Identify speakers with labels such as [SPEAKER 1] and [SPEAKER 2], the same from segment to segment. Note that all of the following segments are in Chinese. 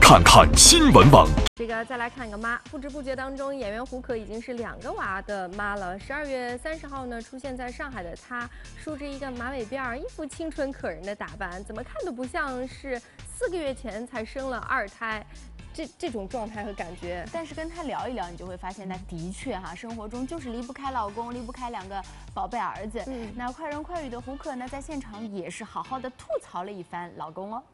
[SPEAKER 1] 看看新闻网。
[SPEAKER 2] 再来看一个妈，不知不觉当中，演员胡可已经是2个娃的妈了。12月30号呢，出现在上海的她，梳着一个马尾辫，一副清纯可人的打扮，怎么看都不像是4个月前才生了2胎。这种状态和感觉，
[SPEAKER 3] 但是跟她聊一聊，你就会发现，她的确生活中就是离不开老公，离不开2个宝贝儿子。那快人快语的胡可呢，在现场也是好好的吐槽了一番老公哦。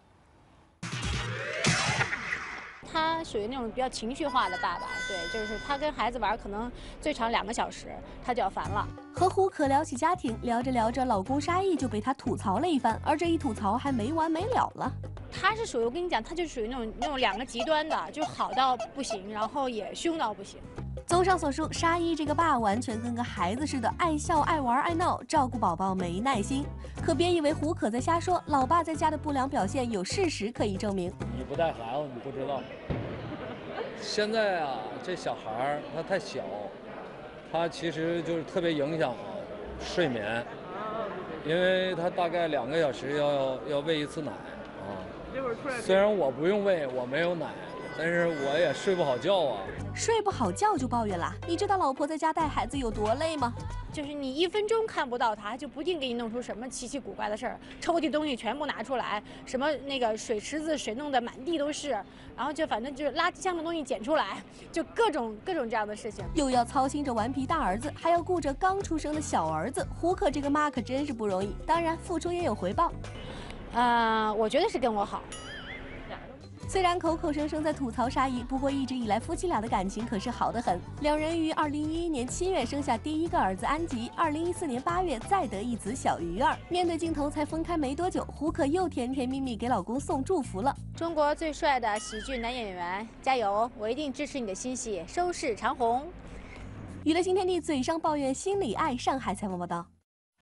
[SPEAKER 4] 他属于那种比较情绪化的爸爸，对，就是他跟孩子玩，可能最长2个小时，他就要烦了。
[SPEAKER 5] 和胡可聊起家庭，聊着聊着，老公沙溢就被他吐槽了一番，而这一吐槽还没完没了了。
[SPEAKER 4] 他是属于，我跟你讲，他就属于那种2个极端的，就好到不行，然后也凶到不行。
[SPEAKER 5] 综上所述，沙溢这个爸完全跟个孩子似的，爱笑、爱玩、爱闹，照顾宝宝没耐心。可别以为胡可在瞎说，老爸在家的不良表现有事实可以证明。
[SPEAKER 6] 你不带孩子，你不知道。现在啊，这小孩儿他太小，他其实就是特别影响睡眠，因为他大概2个小时要喂1次奶啊。虽然我不用喂，我没有奶。但是我也睡不好觉啊，
[SPEAKER 5] 睡不好觉就抱怨啦？你知道老婆在家带孩子有多累吗？
[SPEAKER 4] 就是你1分钟看不到他，就不定给你弄出什么奇奇古怪的事儿，抽屉东西全部拿出来，什么那个水池子水弄得满地都是，然后就反正就是垃圾箱的东西捡出来，就各种这样的事情。
[SPEAKER 5] 又要操心着顽皮大儿子，还要顾着刚出生的小儿子，胡可这个妈可真是不容易。当然，付出也有回报。
[SPEAKER 4] 我觉得是跟我好。
[SPEAKER 5] 虽然口口声声在吐槽沙溢，不过一直以来夫妻俩的感情可是好得很。2人于2011年7月生下第1个儿子安吉，2014年8月再得一子小鱼儿。面对镜头才分开没多久，胡可又甜甜蜜蜜给老公送祝福了。
[SPEAKER 4] 中国最帅的喜剧男演员，加油！我一定支持你的新戏，收视长虹。
[SPEAKER 5] 娱乐新天地嘴上抱怨，心里爱。上海采访报道。